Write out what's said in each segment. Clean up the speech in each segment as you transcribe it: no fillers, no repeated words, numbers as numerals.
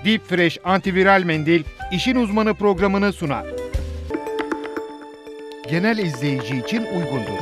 Deep Fresh antiviral mendil işin uzmanı programını sunar. Genel izleyici için uygundur.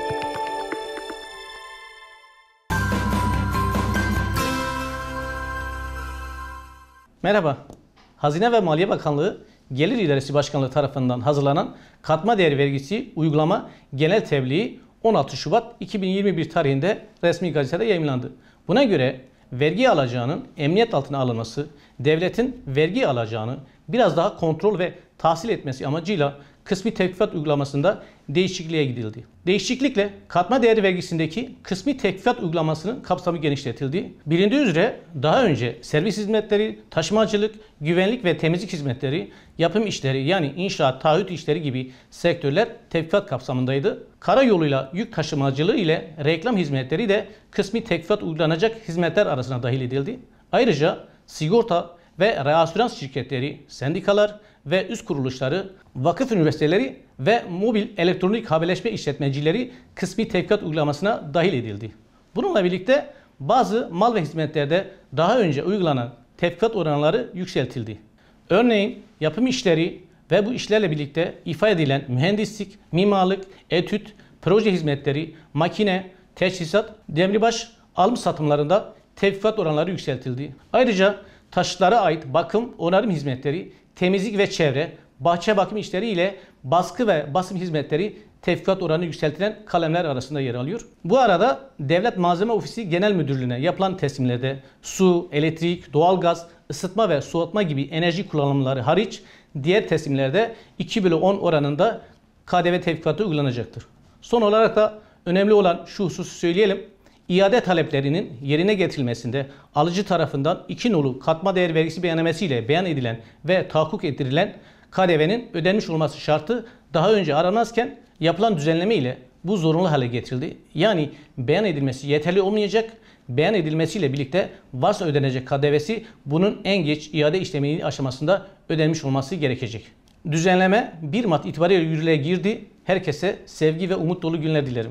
Merhaba. Hazine ve Maliye Bakanlığı Gelir İdaresi Başkanlığı tarafından hazırlanan katma değer vergisi uygulama genel tebliği 16 Şubat 2021 tarihinde resmi gazetede yayımlandı. Buna göre vergi alacağının emniyet altına alınması, devletin vergi alacağını biraz daha kontrol ve tahsil etmesi amacıyla kısmi tevkifat uygulamasında değişikliğe gidildi. Değişiklikle katma değer vergisindeki kısmi tevkifat uygulamasının kapsamı genişletildi. Bilindiği üzere daha önce servis hizmetleri, taşımacılık, güvenlik ve temizlik hizmetleri, yapım işleri yani inşaat, taahhüt işleri gibi sektörler tevkifat kapsamındaydı. Karayoluyla yük taşımacılığı ile reklam hizmetleri de kısmi tevkifat uygulanacak hizmetler arasına dahil edildi. Ayrıca sigorta ve reasürans şirketleri, sendikalar ve üst kuruluşları, vakıf üniversiteleri ve mobil elektronik haberleşme işletmecileri kısmi tevkifat uygulamasına dahil edildi. Bununla birlikte bazı mal ve hizmetlerde daha önce uygulanan tevkifat oranları yükseltildi. Örneğin yapım işleri ve bu işlerle birlikte ifa edilen mühendislik, mimarlık, etüt, proje hizmetleri, makine, teçhizat, demirbaş alım satımlarında tevkifat oranları yükseltildi. Ayrıca taşıtlara ait bakım, onarım hizmetleri, temizlik ve çevre, bahçe bakım işleri ile baskı ve basım hizmetleri tevkifat oranı yükseltilen kalemler arasında yer alıyor. Bu arada Devlet Malzeme Ofisi Genel Müdürlüğü'ne yapılan teslimlerde su, elektrik, doğalgaz, ısıtma ve soğutma gibi enerji kullanımları hariç diğer teslimlerde 2/10 oranında KDV tevkifatı uygulanacaktır. Son olarak da önemli olan şu hususu söyleyelim. İade taleplerinin yerine getirilmesinde alıcı tarafından 2 nolu katma değer vergisi beyannamesiyle beyan edilen ve tahakkuk ettirilen KDV'nin ödenmiş olması şartı daha önce aranmazken yapılan düzenleme ile bu zorunlu hale getirildi. Yani beyan edilmesi yeterli olmayacak, beyan edilmesiyle birlikte varsa ödenecek KDV'si bunun en geç iade işleminin aşamasında ödenmiş olması gerekecek. Düzenleme 1 Mart itibariyle yürürlüğe girdi. Herkese sevgi ve umut dolu günler dilerim.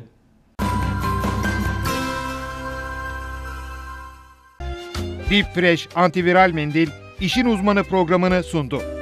Deep Fresh antiviral mendil işin uzmanı programını sundu.